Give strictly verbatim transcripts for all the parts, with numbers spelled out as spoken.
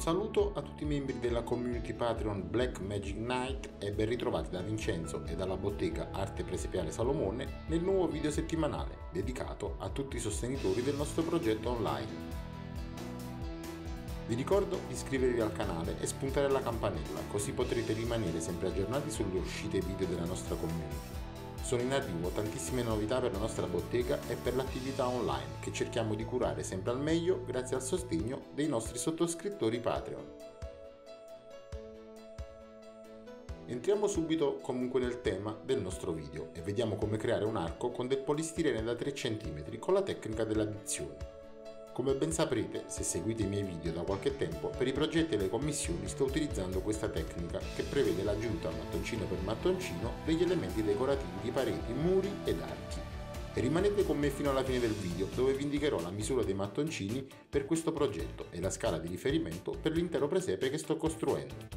saluto a tutti i membri della community Patreon Black Magic Knight e ben ritrovati da Vincenzo e dalla bottega Arte Presepiale Salomone nel nuovo video settimanale dedicato a tutti i sostenitori del nostro progetto online. Vi ricordo di iscrivervi al canale e spuntare la campanella, così potrete rimanere sempre aggiornati sulle uscite video della nostra community. Sono in arrivo tantissime novità per la nostra bottega e per l'attività online che cerchiamo di curare sempre al meglio grazie al sostegno dei nostri sottoscrittori Patreon. Entriamo subito comunque nel tema del nostro video e vediamo come creare un arco con del polistirene da tre centimetri con la tecnica dell'addizione. Come ben saprete, se seguite i miei video da qualche tempo, per i progetti e le commissioni sto utilizzando questa tecnica che prevede l'aggiunta mattoncino per mattoncino degli elementi decorativi di pareti, muri ed archi. E rimanete con me fino alla fine del video dove vi indicherò la misura dei mattoncini per questo progetto e la scala di riferimento per l'intero presepe che sto costruendo.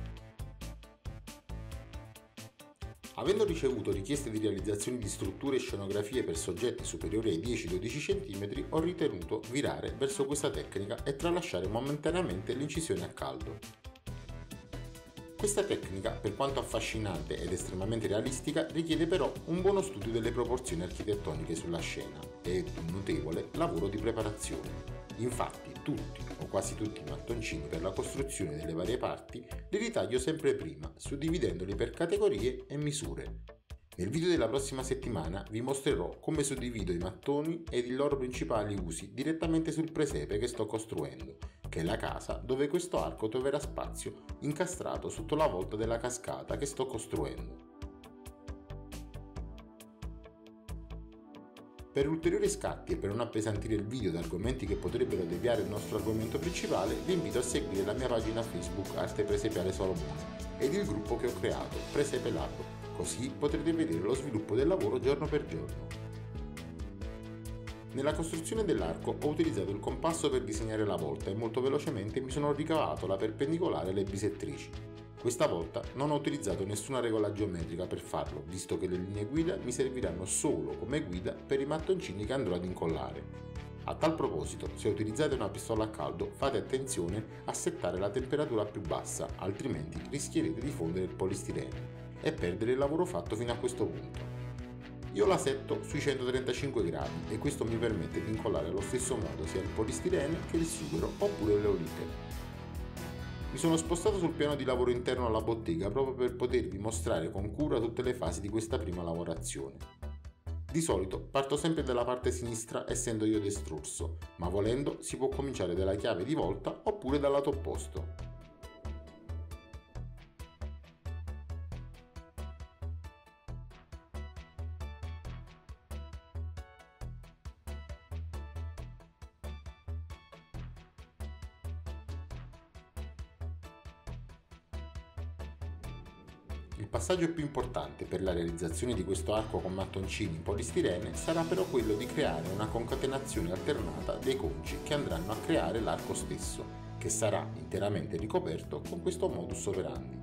Avendo ricevuto richieste di realizzazione di strutture e scenografie per soggetti superiori ai dieci dodici centimetri, ho ritenuto virare verso questa tecnica e tralasciare momentaneamente l'incisione a caldo. Questa tecnica, per quanto affascinante ed estremamente realistica, richiede però un buono studio delle proporzioni architettoniche sulla scena e un notevole lavoro di preparazione. Infatti, tutti o quasi tutti i mattoncini per la costruzione delle varie parti li ritaglio sempre prima, suddividendoli per categorie e misure. Nel video della prossima settimana vi mostrerò come suddivido i mattoni ed i loro principali usi direttamente sul presepe che sto costruendo, che è la casa dove questo arco troverà spazio incastrato sotto la volta della cascata che sto costruendo. Per ulteriori scatti e per non appesantire il video da argomenti che potrebbero deviare il nostro argomento principale, vi invito a seguire la mia pagina Facebook Arte Presepiale Salomone ed il gruppo che ho creato, Presepe Lab, così potrete vedere lo sviluppo del lavoro giorno per giorno. Nella costruzione dell'arco ho utilizzato il compasso per disegnare la volta e molto velocemente mi sono ricavato la perpendicolare e le bisettrici. Questa volta non ho utilizzato nessuna regola geometrica per farlo, visto che le linee guida mi serviranno solo come guida per i mattoncini che andrò ad incollare. A tal proposito, se utilizzate una pistola a caldo, fate attenzione a settare la temperatura più bassa, altrimenti rischierete di fondere il polistirene e perdere il lavoro fatto fino a questo punto. Io la setto sui centotrentacinque gradi e questo mi permette di incollare allo stesso modo sia il polistirene che il sughero oppure le oliche. Mi sono spostato sul piano di lavoro interno alla bottega proprio per potervi mostrare con cura tutte le fasi di questa prima lavorazione. Di solito parto sempre dalla parte sinistra essendo io destrorso, ma volendo si può cominciare dalla chiave di volta oppure dal lato opposto. Il passaggio più importante per la realizzazione di questo arco con mattoncini in polistirene sarà però quello di creare una concatenazione alternata dei conci che andranno a creare l'arco stesso, che sarà interamente ricoperto con questo modus operandi.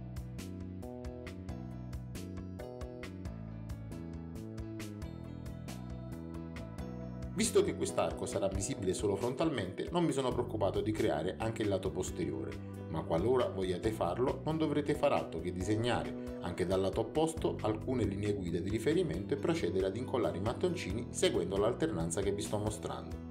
Visto che quest'arco sarà visibile solo frontalmente, non mi sono preoccupato di creare anche il lato posteriore, ma qualora vogliate farlo non dovrete far altro che disegnare anche dal lato opposto alcune linee guida di riferimento e procedere ad incollare i mattoncini seguendo l'alternanza che vi sto mostrando.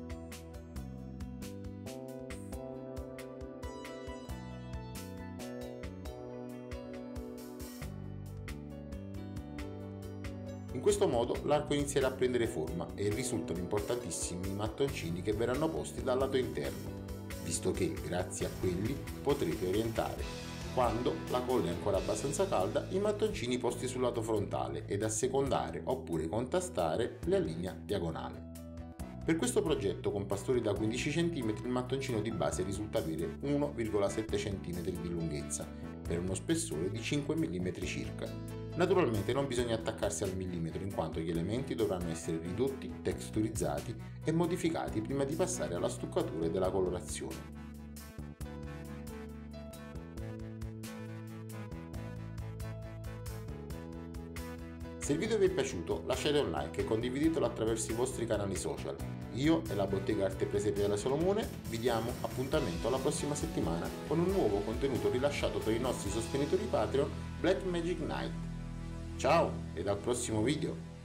In questo modo l'arco inizierà a prendere forma e risultano importantissimi i mattoncini che verranno posti dal lato interno, visto che grazie a quelli potrete orientare, quando la colla è ancora abbastanza calda, i mattoncini posti sul lato frontale ed assecondare oppure contastare la linea diagonale. Per questo progetto con pastori da quindici centimetri il mattoncino di base risulta avere uno virgola sette centimetri di lunghezza per uno spessore di cinque millimetri circa. Naturalmente non bisogna attaccarsi al millimetro in quanto gli elementi dovranno essere ridotti, texturizzati e modificati prima di passare alla stuccatura e della colorazione. Se il video vi è piaciuto lasciate un like e condividetelo attraverso i vostri canali social. Io e la bottega Arte Presepe della Solomone vi diamo appuntamento alla prossima settimana con un nuovo contenuto rilasciato per i nostri sostenitori Patreon Black Magic Night. Ciao e al prossimo video!